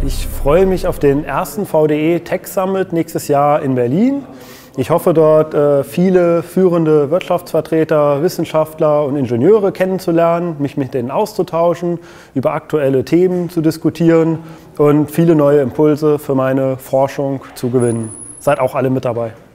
Ich freue mich auf den ersten VDE Tech Summit nächstes Jahr in Berlin. Ich hoffe, dort viele führende Wirtschaftsvertreter, Wissenschaftler und Ingenieure kennenzulernen, mich mit denen auszutauschen, über aktuelle Themen zu diskutieren und viele neue Impulse für meine Forschung zu gewinnen. Seid auch alle mit dabei.